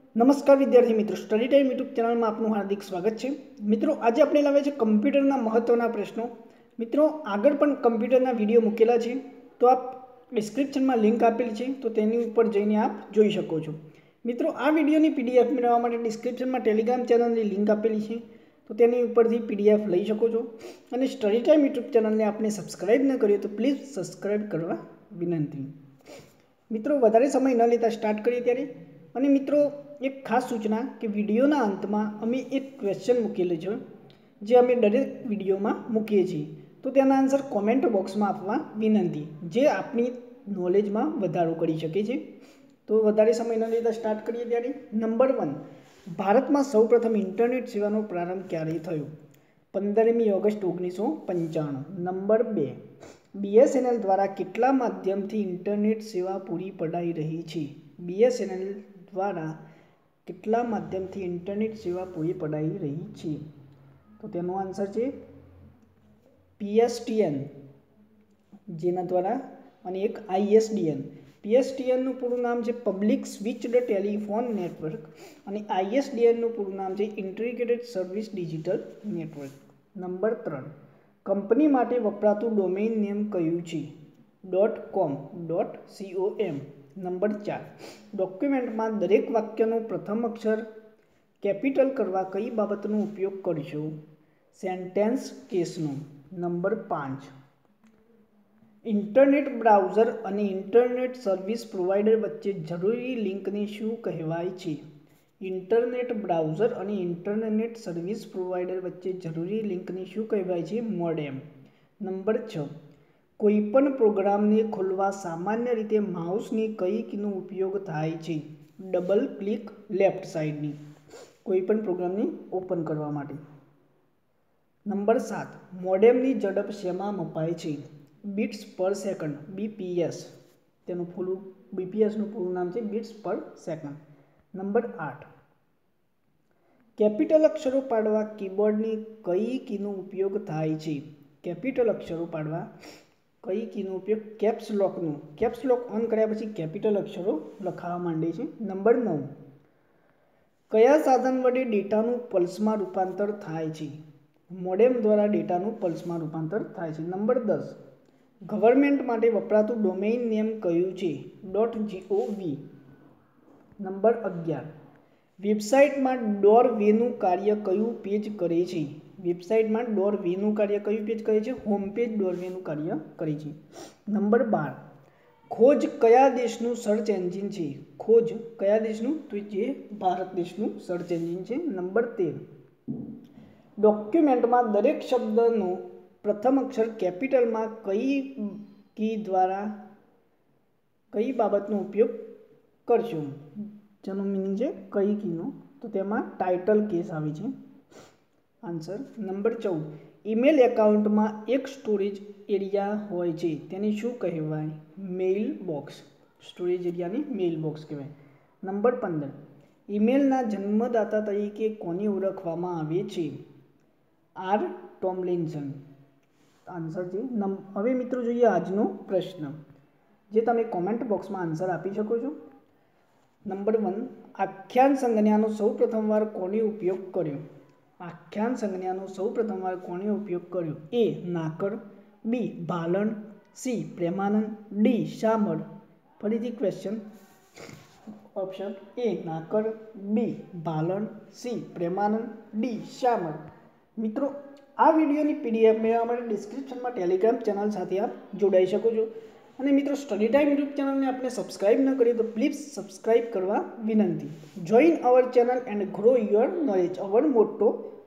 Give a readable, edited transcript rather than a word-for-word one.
नमस्कार विद्यार्थी मित्रों, स्टडी टाइम यूट्यूब चैनल में आपનું हार्दिक स्वागत है। मित्रों, आज આપણે લાવ્યા છે કમ્પ્યુટરના મહત્વના પ્રશ્નો। મિત્રો, આગળ પણ કમ્પ્યુટરના વિડિયો મૂકેલા છે, તો આપ ડિસ્ક્રિપ્શનમાં લિંક આપેલી છે, તો તેની ઉપર જઈને આપ જોઈ શકો છો। મિત્રો, આ વિડિયોની પીડીએફ મેળવવા માટે ડિસ્ક્રિપ્શનમાં ટેલિગ્રામ ચેનલની લિંક આપેલી છે, તો તેની ઉપરથી પીડીએફ લઈ શકો છો। અને સ્ટડી ટાઈમ યુટ્યુબ ચેનલને આપને સબસ્ક્રાઇબ ન કર્યો તો પ્લીઝ સબસ્ક્રાઇબ કરવા વિનંતી। મિત્રો, વધારે સમય ન લેતા સ્ટાર્ટ કરીએ ત્યારે। અને મિત્રો, एक खास सूचना कि विडियोना अंत में अमे एक क्वेश्चन मूकेलो छे, जे अमे दरेक विडियो में मूकीए छीए, तो तेना आंसर कॉमेंट बॉक्स में आपवा विनंती, जे आपनी नॉलेज में वधारो करी शके छे। तो वधारे समय न लेता स्टार्ट करिए त्यारे। नंबर 1, भारत में सौ प्रथम इंटरनेट सेवानो प्रारंभ क्यारे थयो? 15 ऑगस्ट 1995। नंबर 2, BSNL द्वारा केटला माध्यमथी इंटरनेट सेवा पूरी पडाई रही छे? BSNL द्वारा કેટલા માધ્યમથી ઇન્ટરનેટ સેવા પૂરી પડાઈ રહી છે? તો તેનો આન્સર છે PSTN, જેના દ્વારા, અને એક ISDN। PSTN નું પૂરું નામ છે પબ્લિક સ્વિચ્ડ ટેલિફોન નેટવર્ક, અને ISDN નું પૂરું નામ છે integrated service digital network. Number 3, company માટે વપરાતું ડોમેઇન નેમ કયું છે? .com, .com। नंबर 4, डॉक्यूमेंट में दरेक वाक्यनो प्रथम अक्षर कैपिटल करवा कई बाबतनो उपयोग करशो? सेंटेन्स केसनो। नंबर 5, इंटरनेट ब्राउजर अने इंटरनेट सर्विस प्रोवाइडर वच्चे जरूरी लिंक ने शुं कहेवाय छे? इंटरनेट ब्राउजर अने इंटरनेट सर्विस प्रोवाइडर वच्चे जरूरी लिंक ने शुं कहेवाय छे? मोडेम। नंबर 6, कोईपण प्रोग्राम ने खोलवा सामान्य रीते माउस नी कई कीनो उपयोग थाय छे? डबल क्लिक लेफ्ट साइड नी, कोईपण प्रोग्राम ने ओपन करवा माटे। नंबर 7, मोडेम नी झड़प शेमा मपाय छे? बीट्स पर सेकंड, BPS। तेनु फूल BPS नु पूરું नाम छे बीट्स पर सेकंड। नंबर 8, कैपिटल अक्षरों पाडवा कीबोर्ड नी कई कीनो उपयोग थाय छे? कैपिटल अक्षरों पाडवा कई कीनो उपयोग? केप्स लॉकनो। केप्स लॉक ऑन कर्या पछी कैपिटल अक्षरों लखावा मांडे छे। नंबर 9, कया साधन वडे डेटानुं पल्समां रूपांतर थाय छे? मोडेम द्वारा डेटानुं पल्समां रूपांतर थाय छे। नंबर 10, गवर्नमेंट माटे वपरातुं डोमेइन नेम कयुं छे? .gov। नंबर 11, वेबसाइट में डोरवेनुं कार्य कयुं पेज करे छे? वेबसाइट में डोरवेनुं कार्य कयुं पेज करे छे? होम पेज डोरवेनुं कार्य करे छे। नंबर 12, खोज कया देशनुं सर्च एंजिन छे? खोज कया देशनुं? तो जे भारत देशनुं सर्च एंजिन छे। नंबर 13, डॉक्यूमेंट में दरेक शब्दनो प्रथम अक्षर कैपिटल में कई की द्वारा कई बाबतनो उपयोग करशो? जेनो मीनिंग छे कई कीनो, तो तेमां टाइटल केस आवे छे आंसर। नंबर 14, ईमेल एकाउंट में एक स्टोरेज एरिया होय छे, तेने शुं कहेवाय? Mail box. स्टोरेज एरिया ने मेल बॉक्स कहेवाय। नंबर 15, ईमेलना जन्मदाता तरीके कोने ओळखवामां आवे छे? R. टॉमलिन्सन। आंसर छे। हवे मित्रों जोईए आजनो प्रश्न, जे तमे कॉमेंट बॉक्स में आंसर आपी शको छो। नंबर 1, आख्यान संज्ञानो सौ प्रथम वार कोणे उपयोग कर्यो? आख्यान संज्ञानो सौ प्रथम वार कोणे उपयोग कर्यो? A. Nakar, B. Bhalan, C. Premanand, D. Shamal. फरीथी question, option A. Nakar, B. Bhalan, C. Premanand, D. Shamal. मित्रों, आ विडियोनी पीडीएफ मेळववा माटे डिस्क्रिप्शनमां टेलिग्राम चेनल साथे आप जोडाई शको छो। અને મિત્રો, સ્ટડી ટાઈમ યુટ્યુબ ચેનલને આપણે સબસ્ક્રાઇબ ન કરી તો પ્લીઝ સબસ્ક્રાઇબ કરવા વિનંતી। Join our channel and grow your knowledge, our મોટો